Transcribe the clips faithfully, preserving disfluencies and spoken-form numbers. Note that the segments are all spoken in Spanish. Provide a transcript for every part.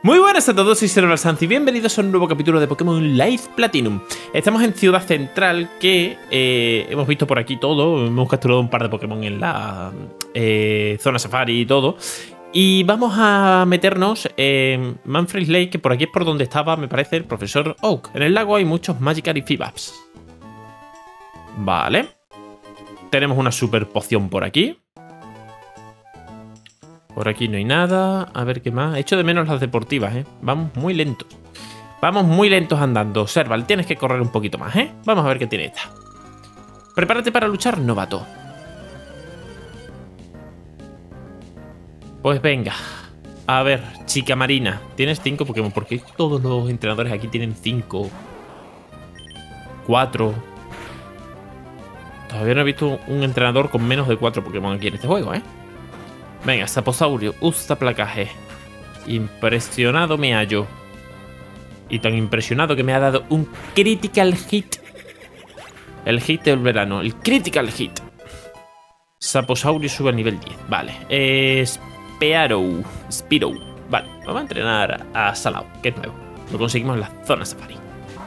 Muy buenas a todos, soy Servalsanz y bienvenidos a un nuevo capítulo de Pokémon Live Platinum. Estamos en Ciudad Central, que eh, hemos visto por aquí todo. Hemos capturado un par de Pokémon en la eh, zona Safari y todo. Y vamos a meternos en Manfred Lake, que por aquí es por donde estaba, me parece, el profesor Oak. En el lago hay muchos Magikarp y Fibaps. Vale. Tenemos una super poción por aquí. Por aquí no hay nada. A ver qué más. Echo de menos las deportivas, ¿eh? Vamos muy lentos. Vamos muy lentos andando. Serval, tienes que correr un poquito más, ¿eh? Vamos a ver qué tiene esta. Prepárate para luchar, novato. Pues venga. A ver, chica marina. Tienes cinco Pokémon. ¿Por qué todos los entrenadores aquí tienen cinco? Cuatro. Todavía no he visto un entrenador con menos de cuatro Pokémon aquí en este juego, ¿eh? Venga, Saposaurio, usa placaje. Impresionado me hallo. Y tan impresionado que me ha dado un Critical Hit. El hit del verano, el Critical Hit. Saposaurio sube a nivel diez, vale. Eh, Spearow, Spearow. Vale, vamos a entrenar a Salao, que es nuevo. Lo conseguimos en la zona Safari.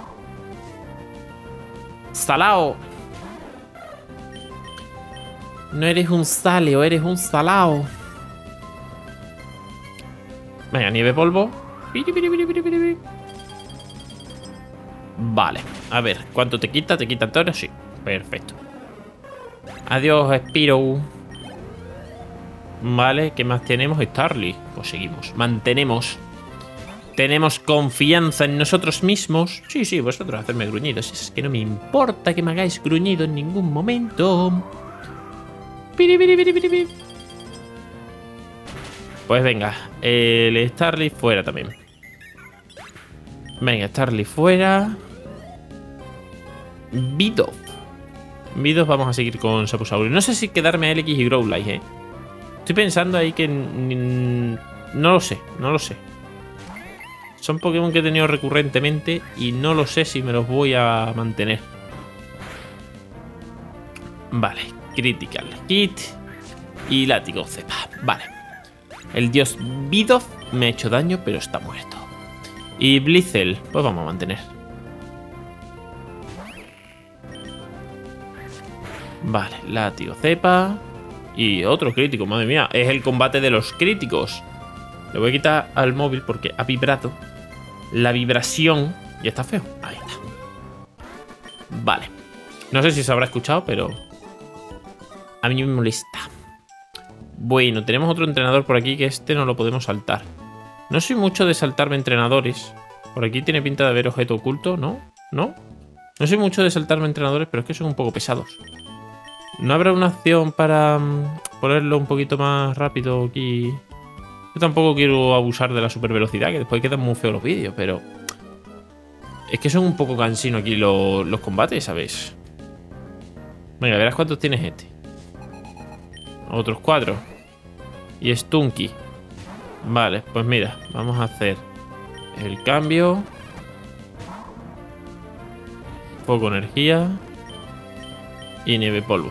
Salao. No eres un Saleo, eres un Salao. Venga, nieve polvo. Vale, a ver, ¿cuánto te quita? ¿Te quita todo? Sí, perfecto. Adiós, Spearow. Vale, ¿qué más tenemos? Starly. Pues seguimos, mantenemos. Tenemos confianza en nosotros mismos. Sí, sí, vosotros hacerme gruñidos. Es que no me importa que me hagáis gruñido en ningún momento. Pues venga, el Starly fuera también. Venga, Starly fuera. Bidoof. Bidoof, vamos a seguir con Saposaurio. No sé si quedarme a L X y Growlithe, eh. Estoy pensando ahí que... No lo sé, no lo sé. Son Pokémon que he tenido recurrentemente y no lo sé si me los voy a mantener. Vale, Critical Hit y Látigo Cepa. Vale. El dios Bidoof me ha hecho daño, pero está muerto. Y Blizzle, pues vamos a mantener. Vale, Látigo Cepa. Y otro crítico, madre mía. Es el combate de los críticos. Le voy a quitar al móvil porque ha vibrado. La vibración ya está feo. Ahí está. Vale. No sé si se habrá escuchado, pero... a mí me molesta. Bueno, tenemos otro entrenador por aquí que este no lo podemos saltar. No soy mucho de saltarme entrenadores. Por aquí tiene pinta de haber objeto oculto, ¿no? ¿No? No soy mucho de saltarme entrenadores, pero es que son un poco pesados. ¿No habrá una opción para um, ponerlo un poquito más rápido aquí? Yo tampoco quiero abusar de la super velocidad, que después quedan muy feos los vídeos, pero... es que son un poco cansinos aquí los, los combates, ¿sabes? Venga, verás cuántos tienes este. Otros cuatro. Y Stunky. Vale, pues mira, vamos a hacer el cambio. Poco energía. Y nieve polvo.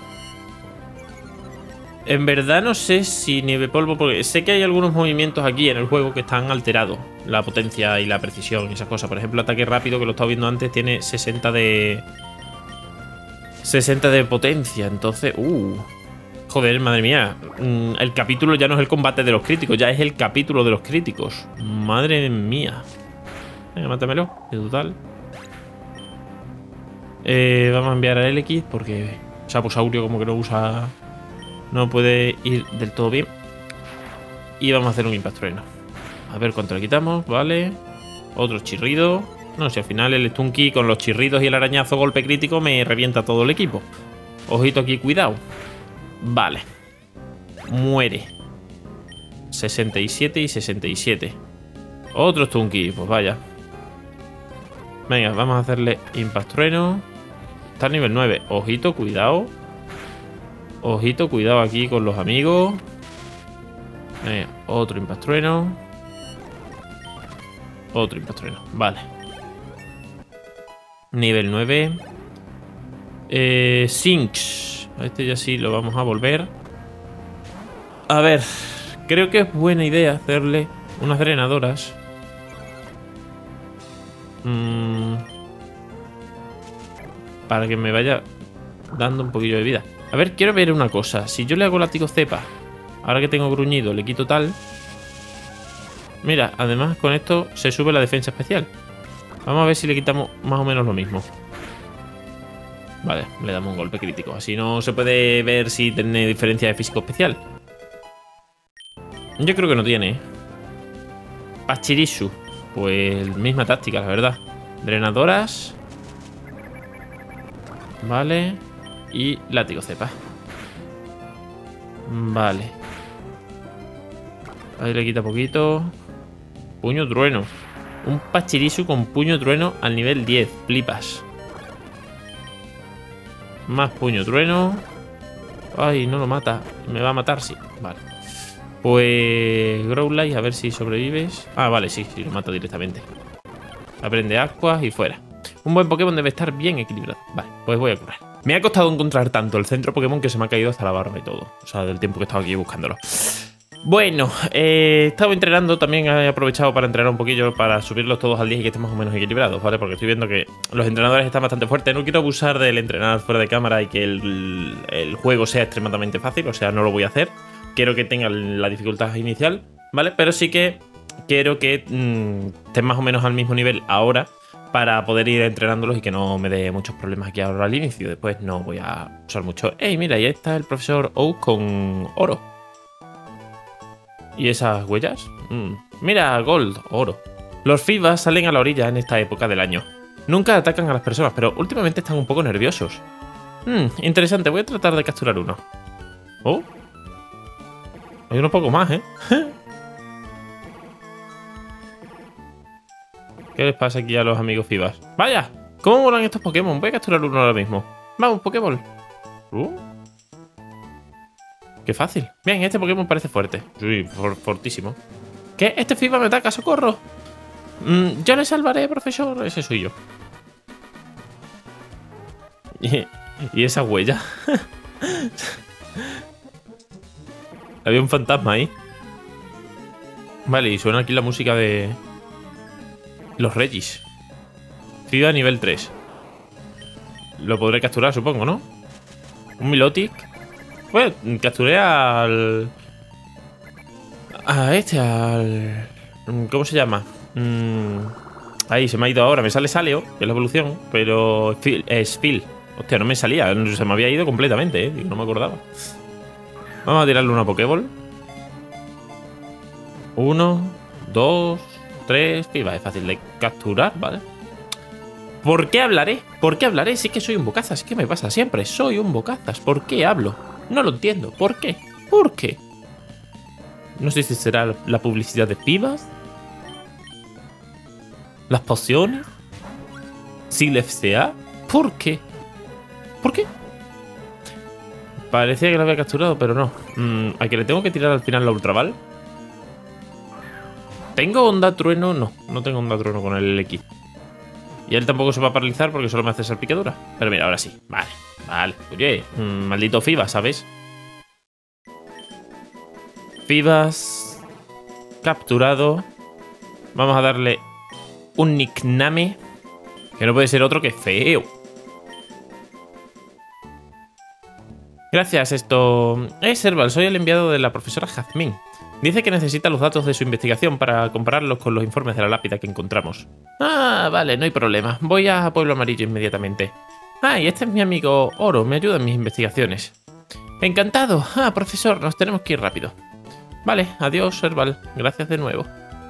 En verdad no sé si nieve polvo, porque sé que hay algunos movimientos aquí en el juego que están alterados. La potencia y la precisión y esas cosas. Por ejemplo, ataque rápido, que lo he estado viendo antes, tiene sesenta de... sesenta de potencia. Entonces... Uh... Joder, madre mía. El capítulo ya no es el combate de los críticos, ya es el capítulo de los críticos. Madre mía. Venga, mátamelo. Es total. Eh, vamos a enviar a L X porque Saposaurio como que no usa... no puede ir del todo bien. Y vamos a hacer un Impactrueno. A ver cuánto le quitamos. Vale. Otro chirrido. No sé, al final el Stunky con los chirridos y el arañazo golpe crítico me revienta todo el equipo. Ojito aquí, cuidado. Vale. Muere. sesenta y siete y sesenta y siete. Otro Stunky, pues vaya. Venga, vamos a hacerle Impactrueno. Está al nivel nueve. Ojito, cuidado. Ojito, cuidado aquí con los amigos. Venga, otro Impactrueno. Otro Impactrueno, vale. Nivel nueve. Eh, Sinks. Este ya sí lo vamos a volver. A ver, creo que es buena idea hacerle unas drenadoras Mm, para que me vaya dando un poquillo de vida. A ver, quiero ver una cosa. Si yo le hago látigo cepa, ahora que tengo gruñido, le quito tal. Mira, además con esto se sube la defensa especial. Vamos a ver si le quitamos más o menos lo mismo. Vale, le damos un golpe crítico. Así no se puede ver si tiene diferencia de físico especial. Yo creo que no tiene. Pachirisu. Pues misma táctica, la verdad. Drenadoras. Vale. Y látigo cepa. Vale. Ahí le quita poquito. Puño trueno. Un Pachirisu con puño trueno al nivel diez. Flipas. Más puño trueno. Ay, no lo mata. Me va a matar, sí. Vale. Pues Growlithe, a ver si sobrevives. Ah, vale, sí, sí, lo mata directamente. Aprende Aqua y fuera. Un buen Pokémon debe estar bien equilibrado. Vale, pues voy a curar. Me ha costado encontrar tanto el centro Pokémon que se me ha caído hasta la barba y todo. O sea, del tiempo que he estado aquí buscándolo. Bueno, eh, he estado entrenando. También he aprovechado para entrenar un poquillo, para subirlos todos al diez y que estén más o menos equilibrados, ¿vale? Porque estoy viendo que los entrenadores están bastante fuertes. No quiero abusar del entrenar fuera de cámara y que el, el juego sea extremadamente fácil. O sea, no lo voy a hacer. Quiero que tengan la dificultad inicial, ¿vale? Pero sí que quiero que mmm, estén más o menos al mismo nivel ahora para poder ir entrenándolos y que no me dé muchos problemas aquí ahora al inicio. Después no voy a usar mucho. ¡Ey, mira! Ahí está el profesor Oak con oro. ¿Y esas huellas? Mm. Mira, gold, oro. Los Fibas salen a la orilla en esta época del año. Nunca atacan a las personas, pero últimamente están un poco nerviosos. Mm, interesante, voy a tratar de capturar uno. Oh. Hay uno poco más, ¿eh? ¿Qué les pasa aquí a los amigos Fibas? ¡Vaya! ¿Cómo molan estos Pokémon? Voy a capturar uno ahora mismo. Vamos, Pokéball. Uh. ¡Qué fácil! Bien, este Pokémon parece fuerte. Sí, for fortísimo. ¿Qué? ¿Este Fiba me ataca? ¡Socorro! Mm, yo le salvaré, profesor. Ese soy yo. Y, y esa huella. Había un fantasma ahí. Vale, y suena aquí la música de los Regis. Fiba nivel tres. Lo podré capturar, supongo, ¿no? Un Milotic. Bueno, capturé al... A este, al... ¿Cómo se llama? Mm... Ahí, se me ha ido ahora. Me sale Saleo, que es la evolución, pero es Phil. Hostia, no me salía. Se me había ido completamente, ¿eh? No me acordaba. Vamos a tirarle una Pokéball. Uno, dos, tres... Fiba, es fácil de capturar, ¿vale? ¿Por qué hablaré? ¿Por qué hablaré? Sí que soy un bocazas. ¿Qué me pasa siempre? Soy un bocazas. ¿Por qué hablo? No lo entiendo. ¿Por qué? ¿Por qué? No sé si será la publicidad de Fibas. Las pociones. Seal F C A. ¿Por qué? ¿Por qué? Parecía que lo había capturado, pero no. Mm, ¿A que le tengo que tirar al final la Ultra Ball? ¿Tengo onda trueno? No, no tengo onda trueno con el X. Y él tampoco se va a paralizar porque solo me hace salpicadura. Pero mira, ahora sí. Vale, vale. Oye, mmm, maldito Fibas, ¿sabes? Fibas capturado. Vamos a darle un nickname que no puede ser otro que feo. Gracias, esto... Eh, Serval, soy el enviado de la profesora Jazmín. Dice que necesita los datos de su investigación para compararlos con los informes de la lápida que encontramos. Ah, vale, no hay problema. Voy a Pueblo Amarillo inmediatamente. Ah, y este es mi amigo Oro, me ayuda en mis investigaciones. Encantado. Ah, profesor, nos tenemos que ir rápido. Vale, adiós, Serval. Gracias de nuevo.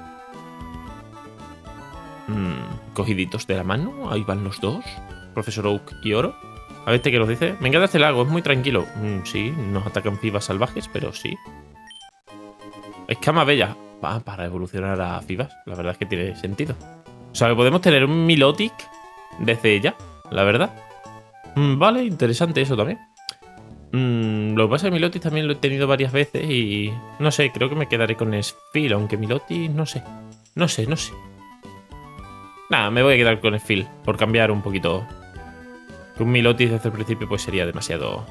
Mm, cogiditos de la mano, ahí van los dos. Profesor Oak y Oro. A ver, ¿este qué nos dice? Me encanta este lago, es muy tranquilo. Mm, sí, nos atacan Fibas salvajes, pero sí. Escama bella. Va, para evolucionar a Fibas. La verdad es que tiene sentido. O sea, que podemos tener un Milotic desde ya, la verdad. Mm, vale, interesante eso también. Mm, lo que pasa es que Milotic también lo he tenido varias veces y... No sé, creo que me quedaré con Sphil, aunque Milotic... No sé. No sé, no sé. Nada, me voy a quedar con Sphil, por cambiar un poquito. Que un Milotic desde el principio pues sería demasiado...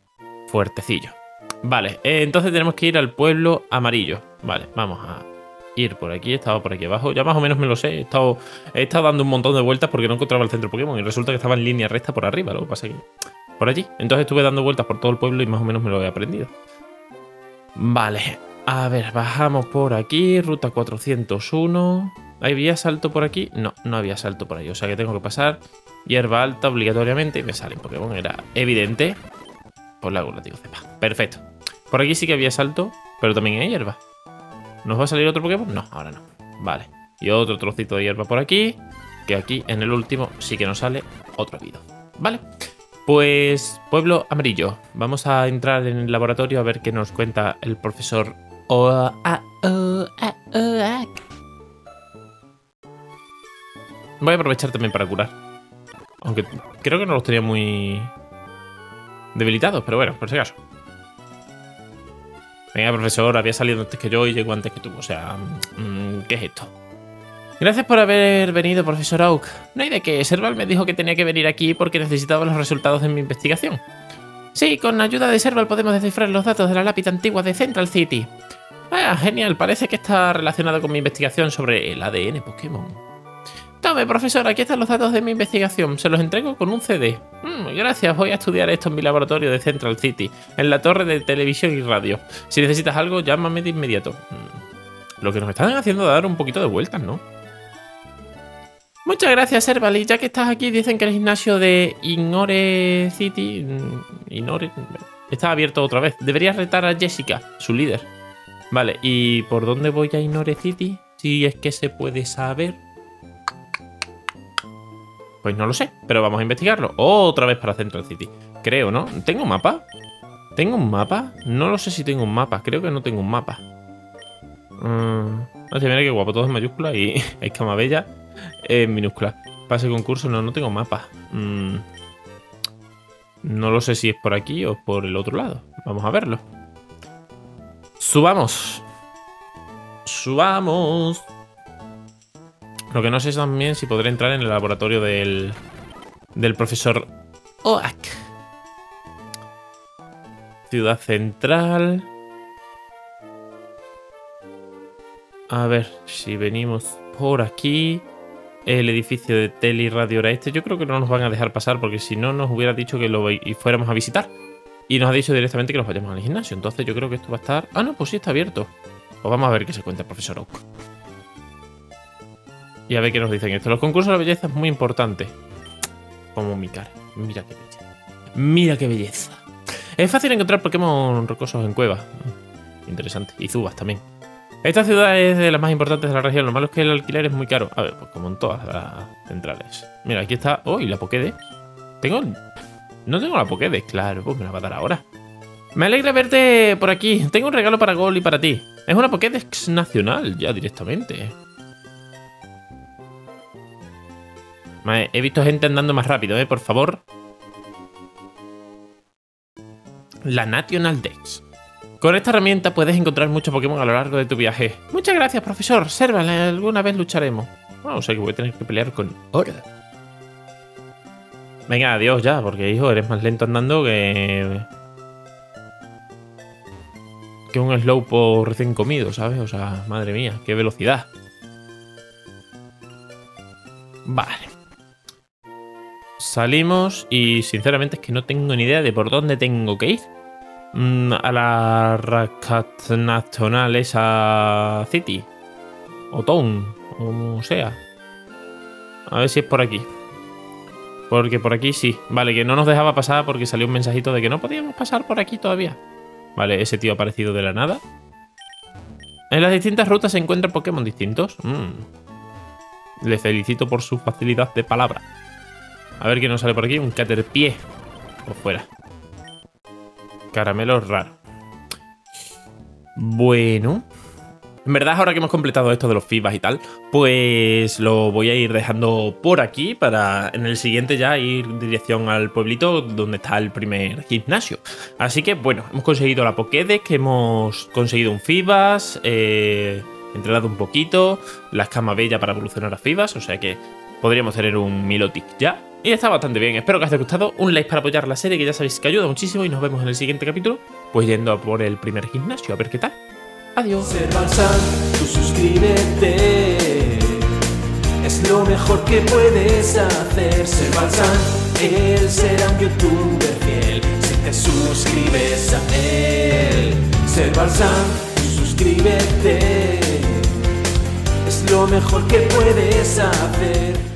fuertecillo. Vale, eh, entonces tenemos que ir al pueblo amarillo. Vale, vamos a ir por aquí. Estaba por aquí abajo. Ya más o menos me lo sé. He estado, he estado dando un montón de vueltas porque no encontraba el centro Pokémon. Y resulta que estaba en línea recta por arriba. Lo que pasa es que... por allí. Entonces estuve dando vueltas por todo el pueblo y más o menos me lo he aprendido. Vale. A ver, bajamos por aquí. Ruta cuatrocientos uno. ¿Había salto por aquí? No, no había salto por ahí. O sea que tengo que pasar hierba alta obligatoriamente. Y me sale un Pokémon. Era evidente. Por la látigo cepa. Perfecto. Por aquí sí que había salto, pero también hay hierba. ¿Nos va a salir otro Pokémon? No, ahora no. Vale. Y otro trocito de hierba por aquí. Que aquí en el último sí que nos sale otro habido. Vale. Pues, pueblo amarillo. Vamos a entrar en el laboratorio a ver qué nos cuenta el profesor Oak. Voy a aprovechar también para curar. Aunque creo que no los tenía muy debilitados, pero bueno, por si acaso. Venga, profesor, había salido antes que yo y llegó antes que tú. O sea, ¿qué es esto? Gracias por haber venido, profesor Oak. No hay de qué. Serval me dijo que tenía que venir aquí porque necesitaba los resultados de mi investigación. Sí, con ayuda de Serval podemos descifrar los datos de la lápida antigua de Central City. Ah, genial. Parece que está relacionado con mi investigación sobre el A D N Pokémon. Tome, profesor, aquí están los datos de mi investigación. Se los entrego con un C D. Mm, gracias, voy a estudiar esto en mi laboratorio de Central City, en la torre de televisión y radio. Si necesitas algo, llámame de inmediato. Mm, lo que nos están haciendo es dar un poquito de vueltas, ¿no? Muchas gracias, Serval. Y ya que estás aquí, dicen que el gimnasio de Inore City... Inore... está abierto otra vez. Deberías retar a Jessica, su líder. Vale, ¿y por dónde voy a Inore City? Si es que se puede saber... pues no lo sé, pero vamos a investigarlo. Otra vez para Central City. Creo, ¿no? ¿Tengo un mapa? ¿Tengo un mapa? No lo sé si tengo un mapa. Creo que no tengo un mapa. Uh, mira qué guapo. Todo en mayúscula y escama bella en minúscula. Pase concurso. No, no tengo mapa. Mm, no lo sé si es por aquí o por el otro lado. Vamos a verlo. Subamos. Subamos. Lo que no sé es también si podré entrar en el laboratorio del, del profesor Oak. Ciudad central. A ver si venimos por aquí. El edificio de tele y radio era este. Yo creo que no nos van a dejar pasar porque si no nos hubiera dicho que lo y fuéramos a visitar. Y nos ha dicho directamente que nos vayamos al gimnasio. Entonces yo creo que esto va a estar... ah, no, pues sí, está abierto. Pues vamos a ver qué se cuenta el profesor Oak. Y a ver qué nos dicen esto. Los concursos de belleza es muy importante. Como mi cara. Mira qué belleza. Mira qué belleza. Es fácil encontrar Pokémon rocosos en cuevas. Interesante. Y Zubas también. Esta ciudad es de las más importantes de la región. Lo malo es que el alquiler es muy caro. A ver, pues como en todas las centrales. Mira, aquí está... oh, y la Pokédex. Tengo... no tengo la Pokédex, claro. Pues me la va a dar ahora. Me alegra verte por aquí. Tengo un regalo para Gol y para ti. Es una Pokédex nacional, ya directamente. He visto gente andando más rápido, ¿eh? Por favor. La National Dex. Con esta herramienta puedes encontrar muchos Pokémon a lo largo de tu viaje. Muchas gracias, profesor. Serval, alguna vez lucharemos. Bueno, o sea que voy a tener que pelear con Ora. Venga, adiós ya, porque, hijo, eres más lento andando que... que un Slowpoke recién comido, ¿sabes? O sea, madre mía, qué velocidad. Vale. Salimos y sinceramente es que no tengo ni idea de por dónde tengo que ir. Mm, a la Rakat National esa City. O Town, o como sea. A ver si es por aquí. Porque por aquí sí. Vale, que no nos dejaba pasar porque salió un mensajito de que no podíamos pasar por aquí todavía. Vale, ese tío ha aparecido de la nada. En las distintas rutas se encuentran Pokémon distintos. Mm. Le felicito por su facilidad de palabra. A ver qué nos sale por aquí. Un Caterpie. Por fuera. Caramelo raro. Bueno. En verdad, ahora que hemos completado esto de los feedbacks y tal, pues lo voy a ir dejando por aquí para en el siguiente ya ir en dirección al pueblito donde está el primer gimnasio. Así que, bueno, hemos conseguido la Pokédex, hemos conseguido un feedback, eh, entrenado un poquito, la escama bella para evolucionar a feedback, o sea que podríamos tener un Milotic ya. Y está bastante bien, espero que os haya gustado. Un like para apoyar la serie, que ya sabéis que ayuda muchísimo. Y nos vemos en el siguiente capítulo, pues yendo a por el primer gimnasio, a ver qué tal. Adiós. Servalsan, tú suscríbete. Es lo mejor que puedes hacer. Servalsan, él será un youtuber fiel si te suscribes a él. Servalsan, tú suscríbete. Es lo mejor que puedes hacer.